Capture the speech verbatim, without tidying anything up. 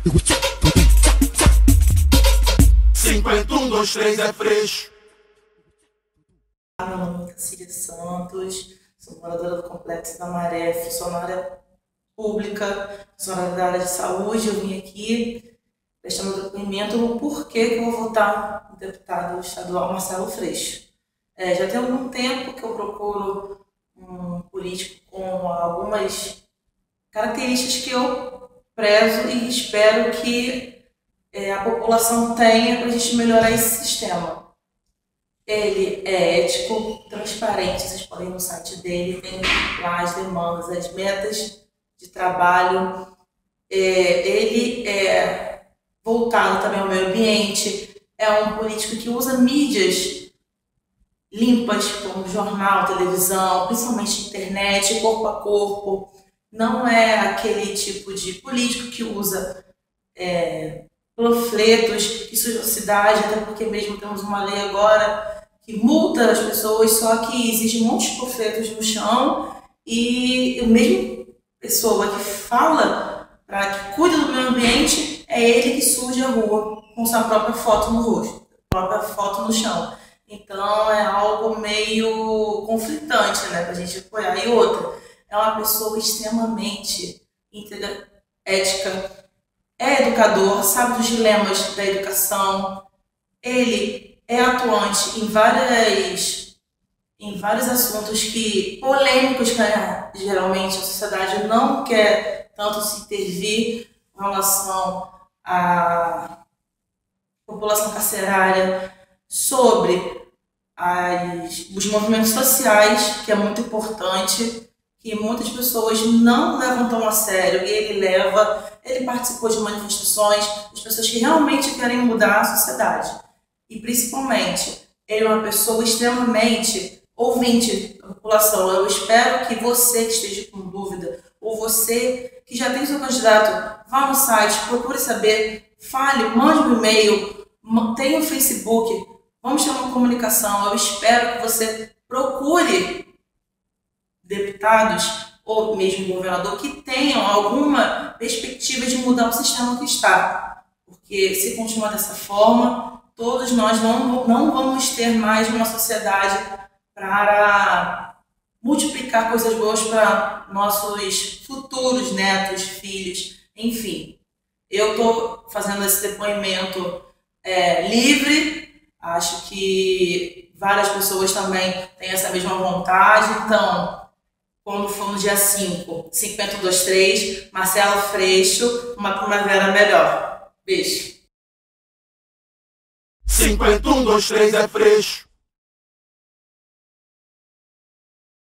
cinquenta, um, dois, três é freixo. Meu nome é Cacília Santos, sou moradora do Complexo da Maré, funcionária pública, funcionária da área de saúde. Eu vim aqui prestando depoimento no porquê que eu vou votar no deputado estadual Marcelo Freixo. É, já tem algum tempo que eu procuro um político com algumas características que eu prezo e espero que é, a população tenha para a gente melhorar esse sistema. Ele é ético, transparente, vocês podem ir no site dele, tem lá as demandas, as metas de trabalho. É, ele é voltado também ao meio ambiente, é um político que usa mídias limpas, como jornal, televisão, principalmente internet, corpo a corpo. Não é aquele tipo de político que usa é, panfletos que sujam a cidade, até porque mesmo temos uma lei agora que multa as pessoas, só que existe muitos panfletos no chão e a mesma pessoa que fala para que cuida do meio ambiente é ele que suja a rua com sua própria foto no rosto, própria foto no chão. Então é algo meio conflitante, né, para a gente apoiar. E outra, é uma pessoa extremamente íntegra, ética, é educador, sabe dos dilemas da educação. Ele é atuante em, várias, em vários assuntos que, polêmicos, né, geralmente a sociedade não quer tanto se intervir em relação à população carcerária, sobre as, os movimentos sociais, que é muito importante, que muitas pessoas não levam tão a sério, e ele leva, ele participou de manifestações, as pessoas que realmente querem mudar a sociedade. E principalmente, ele é uma pessoa extremamente ouvinte da população. Eu espero que você que esteja com dúvida, ou você que já tem seu candidato, vá no site, procure saber, fale, mande um e-mail, tenha o Facebook, vamos ter uma comunicação. Eu espero que você procure deputados ou mesmo governador que tenham alguma perspectiva de mudar o sistema que está. Porque se continuar dessa forma, todos nós não, não vamos ter mais uma sociedade para multiplicar coisas boas para nossos futuros netos, filhos, enfim. Eu estou fazendo esse depoimento é, livre, acho que várias pessoas também têm essa mesma vontade, então, quando for no dia cinco, cinquenta, um, dois, três, Marcelo Freixo, uma primavera melhor. Beijo. cinquenta, um, dois, três é freixo.